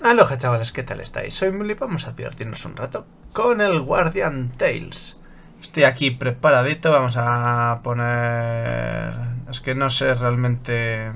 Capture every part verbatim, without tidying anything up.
Aloha chavales, ¿qué tal estáis? Soy Muli, vamos a divertirnos un rato con el Guardian Tales. Estoy aquí preparadito, vamos a poner... Es que no sé realmente...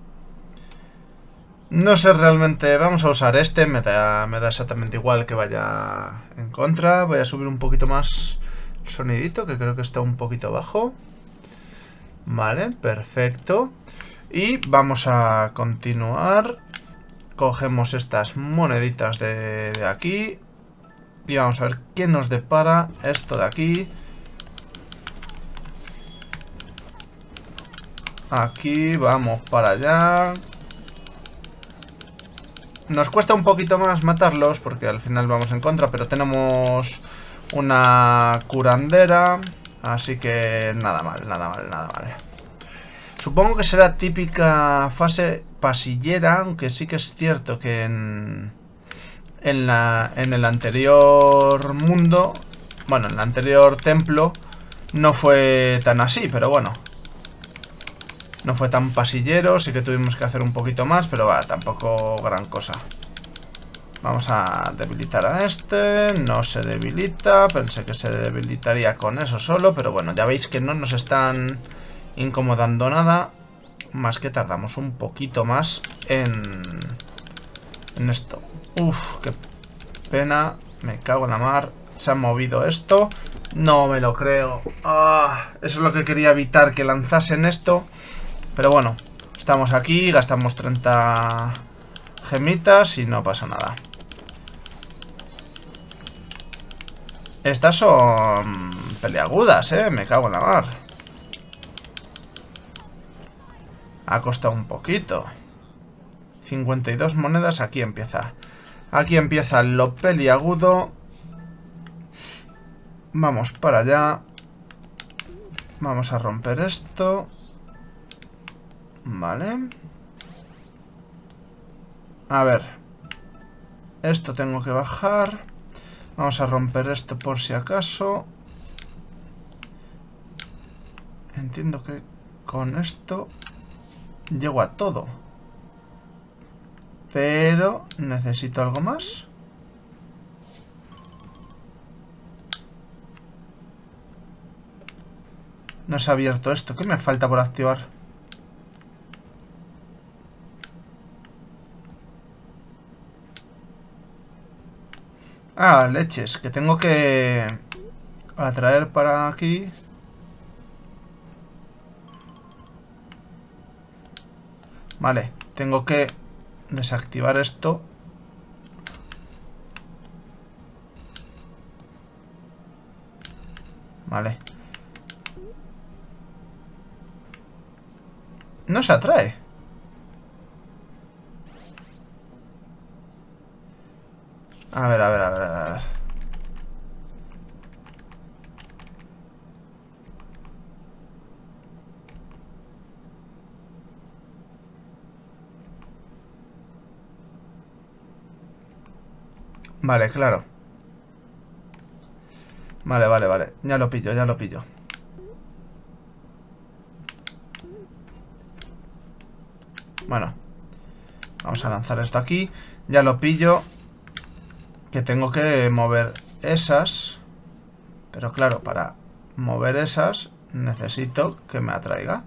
No sé realmente... Vamos a usar este, me da, me da exactamente igual que vaya en contra. Voy a subir un poquito más el sonidito, que creo que está un poquito bajo. Vale, perfecto. Y vamos a continuar. Cogemos estas moneditas de, de aquí. Y vamos a ver qué nos depara esto de aquí. Aquí, vamos para allá. Nos cuesta un poquito más matarlos porque al final vamos en contra, pero tenemos una curandera. Así que nada mal, nada mal, nada mal. Supongo que será típica fase pasillera, aunque sí que es cierto que en, en, la, en el anterior mundo, bueno, en el anterior templo, no fue tan así, pero bueno. No fue tan pasillero, sí que tuvimos que hacer un poquito más, pero va, tampoco gran cosa. Vamos a debilitar a este, no se debilita, pensé que se debilitaría con eso solo, pero bueno, ya veis que no nos están incomodando nada. Más que tardamos un poquito más en, en esto. Uf, qué pena. Me cago en la mar. Se ha movido esto. No me lo creo. Ah, eso es lo que quería evitar, que lanzasen esto. Pero bueno, estamos aquí. Gastamos treinta gemitas y no pasa nada. Estas son peleagudas, eh. Me cago en la mar. Ha costado un poquito. cincuenta y dos monedas, aquí empieza. Aquí empieza lo peliagudo. Vamos para allá. Vamos a romper esto. Vale. A ver. Esto tengo que bajar. Vamos a romper esto por si acaso. Entiendo que con esto llego a todo. Pero necesito algo más. No se ha abierto esto. ¿Qué me falta por activar? Ah, leches. Que tengo que atraer para aquí. Vale, tengo que desactivar esto. Vale. No se atrae. A ver, a ver, a ver, a ver. Vale, claro. Vale, vale, vale. Ya lo pillo, ya lo pillo. Bueno. Vamos a lanzar esto aquí. Ya lo pillo. Que tengo que mover esas. Pero claro, para mover esas necesito que me atraiga.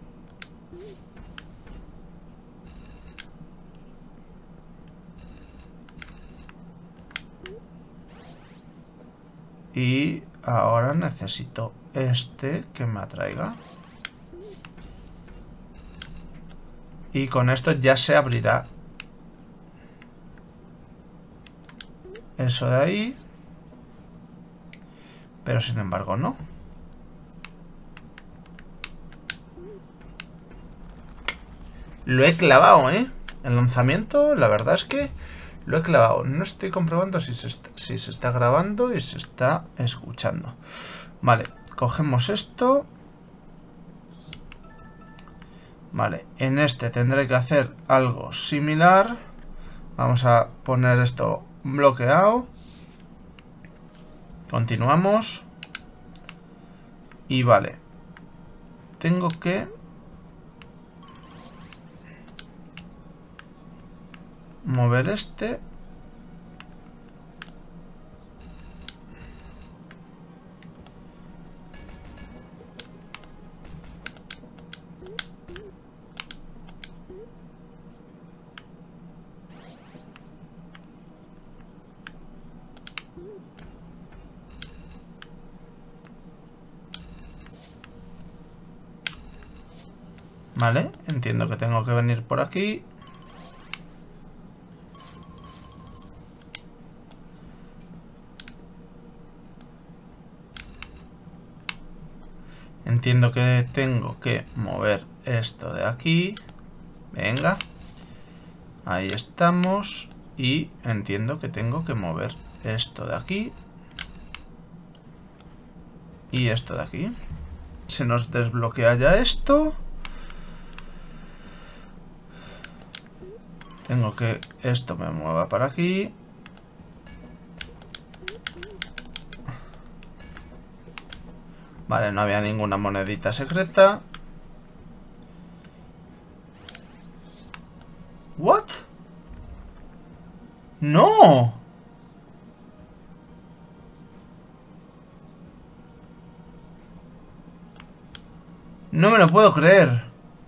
Y ahora necesito este que me atraiga. Y con esto ya se abrirá eso de ahí. Pero sin embargo no. Lo he clavado, ¿eh? El lanzamiento, la verdad es que lo he clavado. No estoy comprobando si se está, si se está grabando y se está escuchando. Vale, cogemos esto. Vale, en este tendré que hacer algo similar. Vamos a poner esto bloqueado. Continuamos. Y vale. Tengo que mover este Vale, entiendo que tengo que venir por aquí. Entiendo que tengo que mover esto de aquí. Venga. Ahí estamos. Y entiendo que tengo que mover esto de aquí. Y esto de aquí. Se nos desbloquea ya esto. Tengo que esto me mueva para aquí. Vale, no había ninguna monedita secreta. ¿What? ¡No! No me lo puedo creer.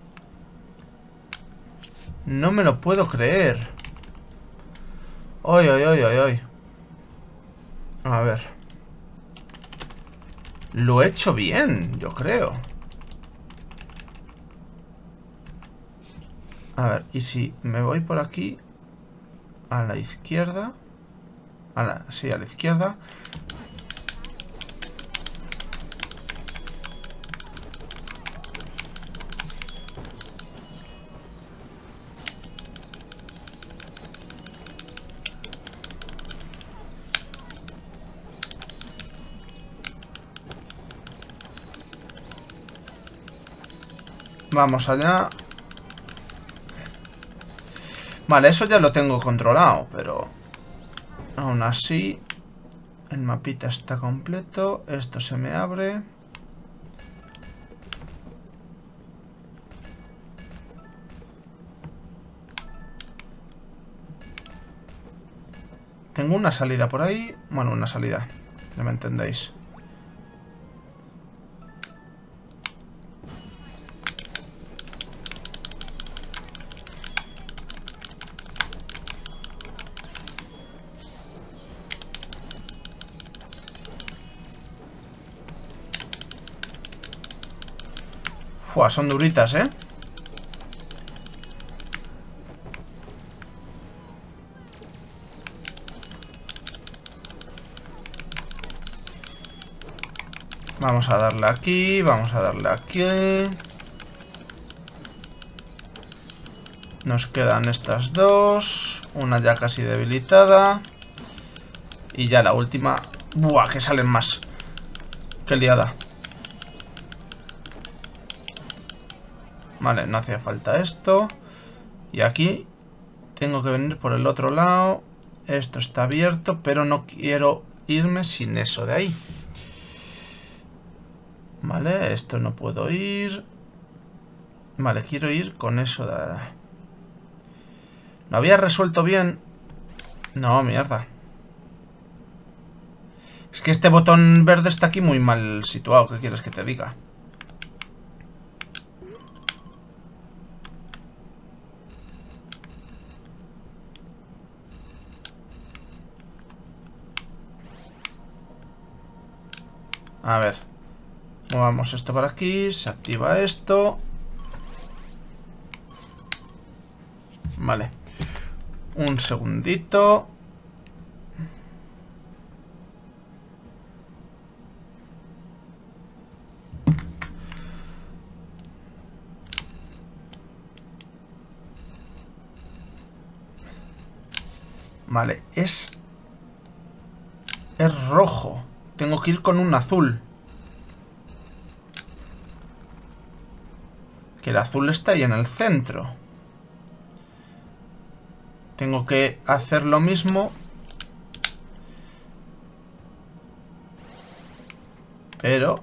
No me lo puedo creer. Ay, ay, ay, ay, ay. A ver. Lo he hecho bien, yo creo. A ver, y si me voy por aquí a la izquierda. A la, sí, a la izquierda. Vamos allá. Vale, eso ya lo tengo controlado, pero aún así el mapita está completo. Esto se me abre. Tengo una salida por ahí. Bueno, una salida, ya me entendéis. Fua, son duritas, ¿eh? Vamos a darle aquí, vamos a darle aquí. Nos quedan estas dos. Una ya casi debilitada. Y ya la última. Buah, que salen más. Qué liada. Vale, no hacía falta esto. Y aquí tengo que venir por el otro lado. Esto está abierto, pero no quiero irme sin eso de ahí. Vale, esto no puedo ir. Vale, quiero ir con eso de... ¿Lo había resuelto bien? No, mierda. Es que este botón verde está aquí muy mal situado. ¿Qué quieres que te diga? A ver. Movamos esto para aquí. Se activa esto. Vale. Un segundito. Vale, es... Es rojo. Tengo que ir con un azul. Que el azul está ahí en el centro. Tengo que hacer lo mismo. Pero...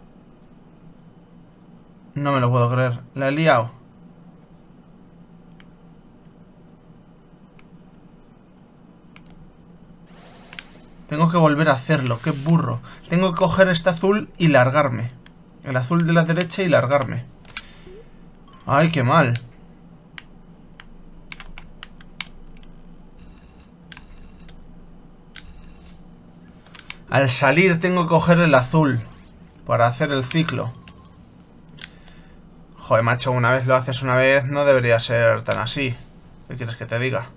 no me lo puedo creer. La he liado. Tengo que volver a hacerlo. ¡Qué burro! Tengo que coger este azul y largarme. El azul de la derecha y largarme. ¡Ay, qué mal! Al salir tengo que coger el azul para hacer el ciclo. Joder, macho, una vez lo haces una vez, no debería ser tan así. ¿Qué quieres que te diga?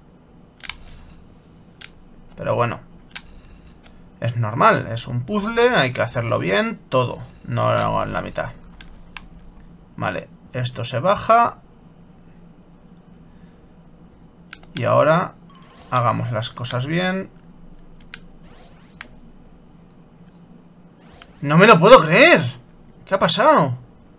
Pero bueno. Es normal, es un puzzle, hay que hacerlo bien, todo. No lo hago en la mitad. Vale, esto se baja. Y ahora hagamos las cosas bien. ¡No me lo puedo creer! ¿Qué ha pasado?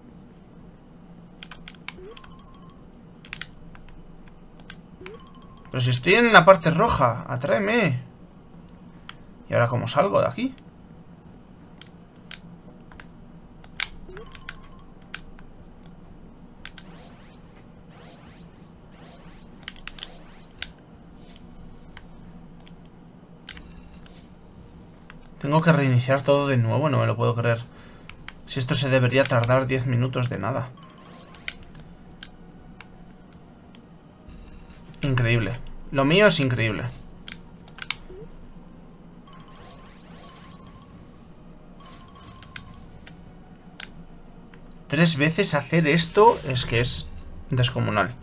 Pero si estoy en la parte roja, atráeme. ¿Y ahora cómo salgo de aquí? Tengo que reiniciar todo de nuevo, no me lo puedo creer. Si esto se debería tardar diez minutos de nada. Increíble. Lo mío es increíble. Tres veces hacer esto es que es descomunal.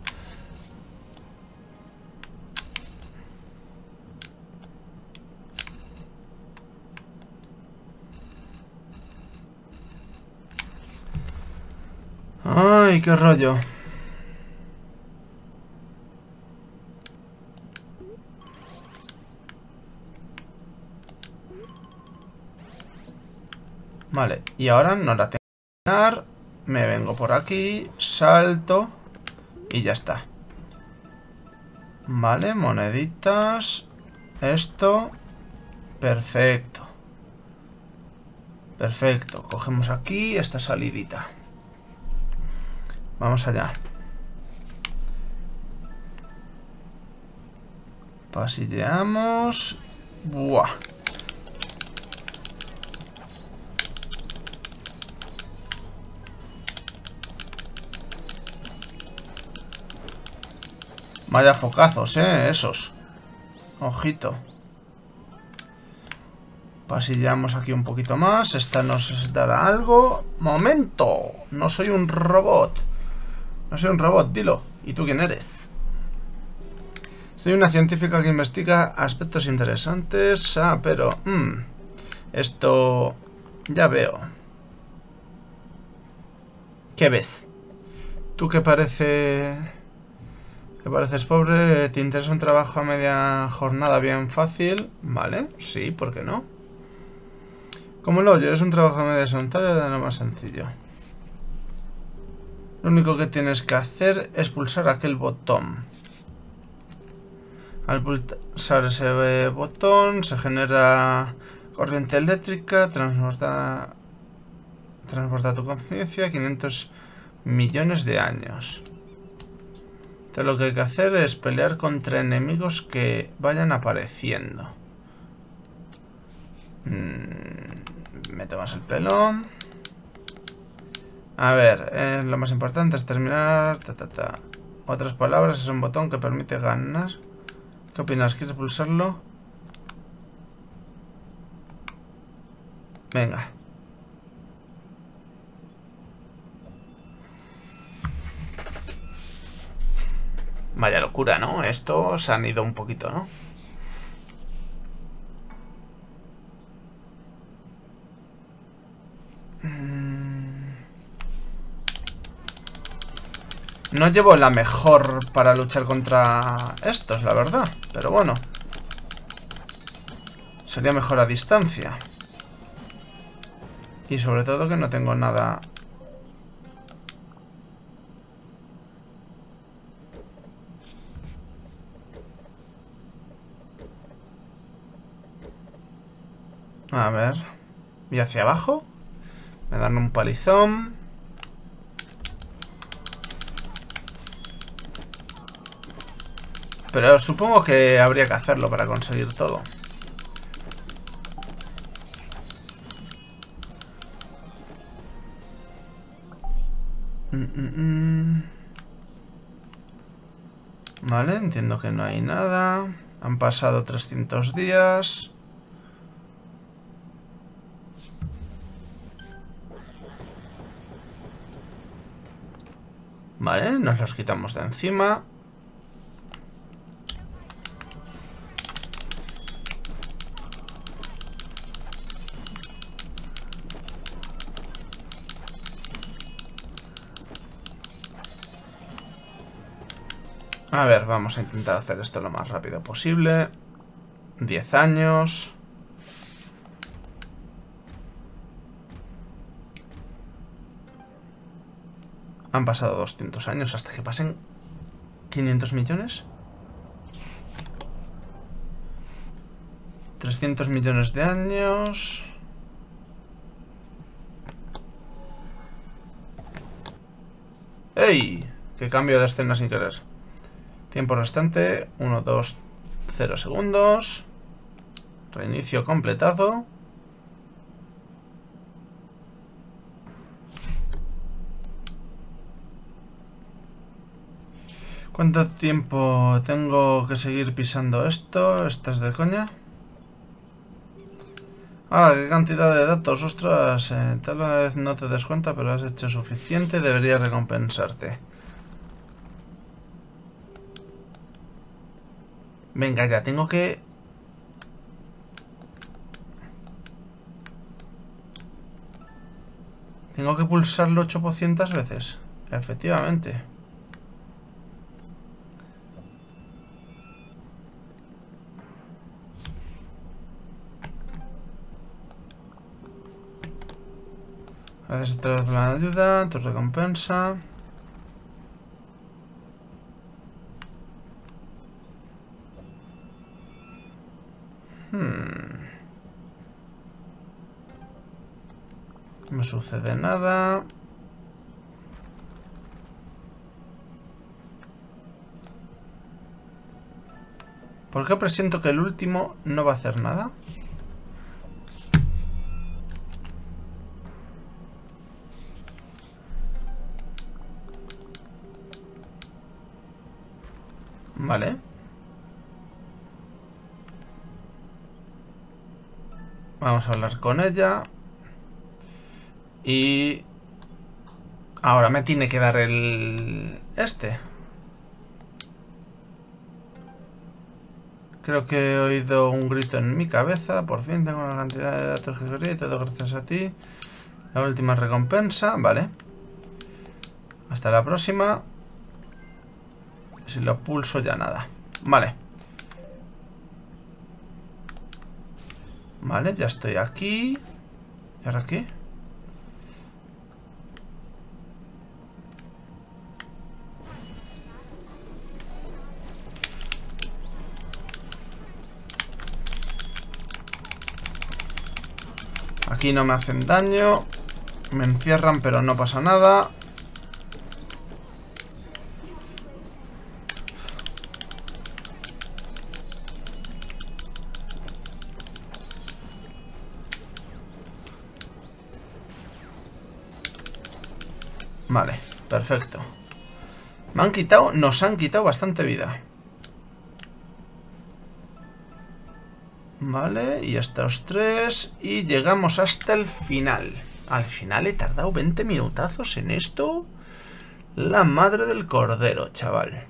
Ay, qué rollo. Vale, y ahora no la tengo que ganar. Me vengo por aquí, salto y ya está. Vale, moneditas. Esto. Perfecto. Perfecto. Cogemos aquí esta salidita. Vamos allá. Pasilleamos. Buah. Vaya focazos, eh, esos. Ojito. Pasillamos aquí un poquito más. Esta nos dará algo. ¡Momento! No soy un robot. No soy un robot, dilo. ¿Y tú quién eres? Soy una científica que investiga aspectos interesantes. Ah, pero... Mmm, esto... Ya veo. ¿Qué ves? Tú que parece... Que pareces pobre, ¿te interesa un trabajo a media jornada bien fácil? Vale, sí, ¿por qué no? Como lo oye, es un trabajo a media jornada de lo más sencillo. Lo único que tienes que hacer es pulsar aquel botón. Al pulsar ese botón se genera corriente eléctrica, transporta, transporta tu conciencia quinientos millones de años. Entonces lo que hay que hacer es pelear contra enemigos que vayan apareciendo. Mm, me tomas el pelo. A ver, eh, lo más importante es terminar... Ta, ta, ta. Otras palabras, es un botón que permite ganar. ¿Qué opinas? ¿Quieres pulsarlo? Venga. Vaya locura, ¿no? Estos se han ido un poquito, ¿no? No llevo la mejor para luchar contra estos, la verdad. Pero bueno. Sería mejor a distancia. Y sobre todo que no tengo nada... A ver. ¿Y hacia abajo? Me dan un palizón. Pero supongo que habría que hacerlo para conseguir todo. Mm, mm, mm. Vale, entiendo que no hay nada. Han pasado trescientos días. Vale, nos los quitamos de encima. A ver, vamos a intentar hacer esto lo más rápido posible. diez años. Han pasado doscientos años hasta que pasen quinientos millones. trescientos millones de años. ¡Ey! Que cambio de escena sin querer. Tiempo restante, uno, dos, cero segundos. Reinicio completado. ¿Cuánto tiempo tengo que seguir pisando esto? ¿Esto es de coña? Ahora, qué cantidad de datos, ostras. Eh, tal vez no te des cuenta, pero has hecho suficiente. Debería recompensarte. Venga, ya, tengo que... Tengo que pulsarlo ochocientas veces. Efectivamente. Gracias otra vez por la ayuda, tu recompensa. Hmm. No me sucede nada. ¿Por qué presiento que el último no va a hacer nada? Vale. Vamos a hablar con ella. Y... ahora me tiene que dar el... este. Creo que he oído un grito en mi cabeza. Por fin tengo la cantidad de datos que quería y todo gracias a ti. La última recompensa. Vale. Hasta la próxima. Si lo pulso ya nada. Vale. Vale, ya estoy aquí. ¿Y ahora qué? Aquí no me hacen daño. Me encierran, pero no pasa nada. Vale, perfecto. Me han quitado, nos han quitado bastante vida. Vale, y estos tres. Y llegamos hasta el final. Al final he tardado veinte minutazos en esto. La madre del cordero, chaval.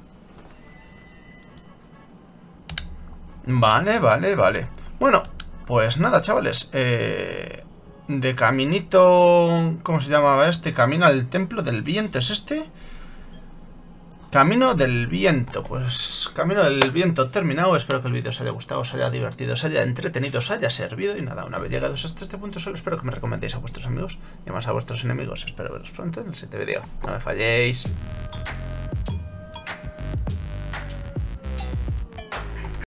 Vale, vale, vale. Bueno, pues nada, chavales. Eh... De caminito... ¿Cómo se llamaba este? Camino al templo del viento. ¿Es este? Camino del viento. Pues camino del viento terminado. Espero que el vídeo os haya gustado, os haya divertido, os haya entretenido, os haya servido. Y nada, una vez llegados hasta este punto, solo espero que me recomendéis a vuestros amigos y más a vuestros enemigos. Espero veros pronto en el siguiente vídeo. No me falléis.